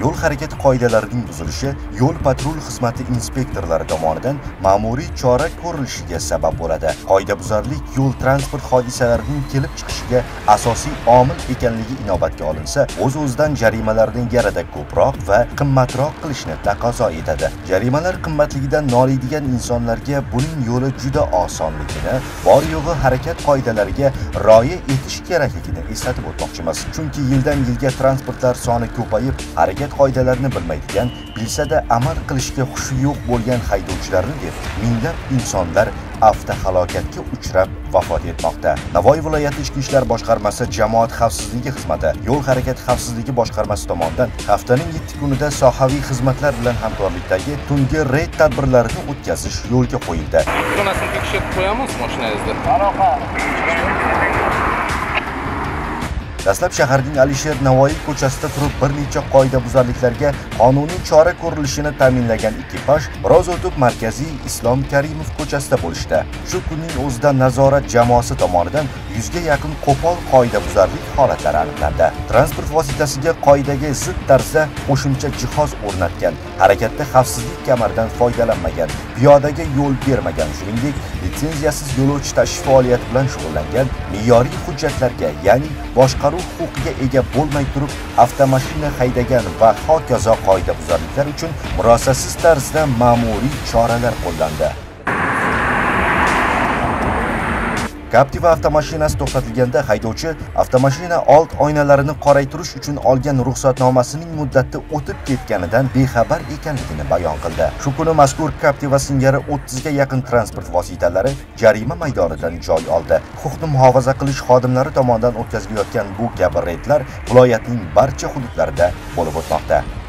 Yo'l harakati qoidalarining buzilishi yo'l patrul xizmati inspektorlari tomonidan ma'muriy chora ko'rilishiga sabab bo'ladi. Qoidabuzarlik yo'l transport hodisalarining kelib chiqishiga asosiy omil ekanligi inobatga olinsa, o'z-o'zidan jarimalarning yanada ko'proq va qimmatroq qilishni taqozo etadi. Jarimalar qimmatligidan noliydigan insonlarga buning yo'li juda osonligini, bor yo'g'i harakat qoidalariga rioya etish kerakligini eslatib o'tmoqchimiz. Chunki yildan yilga transportlar soni ko'payib, harakat qoidalarini bilmaydigan, bilsa-da amal qilishga xushi yo'q bo'lgan haydovchilarni deb minglab insonlar avtohalokatga uchrab vafot etmoqda. Navoiy viloyati Ichki ishlar boshqarmasi jamoat xavfsizligi xizmati yo'l harakati xavfsizligi boshqarmasi tomonidan haftaning 7 kunida sohaviy xizmatlar bilan hamkorlikdagi tungi reyd tadbirlarini o'tkazish yo'lga qo'yildi. Zonasini tekshirib qo'yamiz mashinangizda. Dastlab shaharning Alisher Navoiy ko'chasida turib bir necha qoidabuzarliklarga qonuniy chora ko'rilishini ta'minlagan ekipaj biroz o'tib markaziy Islom Karimov ko'chasida bo'lishdi. Shu kunning o'zida nazorat jamoasi tomonidan 100 ga yaqin qo'pol qoidabuzarlik holatlari aniqlandi. Transport vositasiga qoidaga zid tarzda qo'shimcha jihoz o'rnatgan, harakatda xavfsizlik kamaridan foydalanmagan, piyodaga yo'l bermagan, shuningdek litsenziyasiz yo'lovchi tashish faoliyati bilan shug'ullangan, me'yoriy hujjatlarga, ya'ni boshqaruv huquqiga ega bo'lmay turib avtomashina haydagan va hokazo qoidabuzarliklar uchun murosasiz tarzda ma'muriy choralar qo'llandi. Captiva avtomashinasi to'xtatilganda haydovchi avtomashina old oynalarini qoraytirish uchun olgan ruxsatnomasining muddati o'tib ketganidan bexabar ekanligini bayon qildi. Shu kuni mazkur Captiva singari 30 ga yaqin transport vositalari jarima maydonidan joy oldi. Huquqni muhofaza qilish xodimlari tomonidan o'tkazilayotgan bu kabi reydlar viloyatning barcha hududlarida bo'lib o'tmoqda.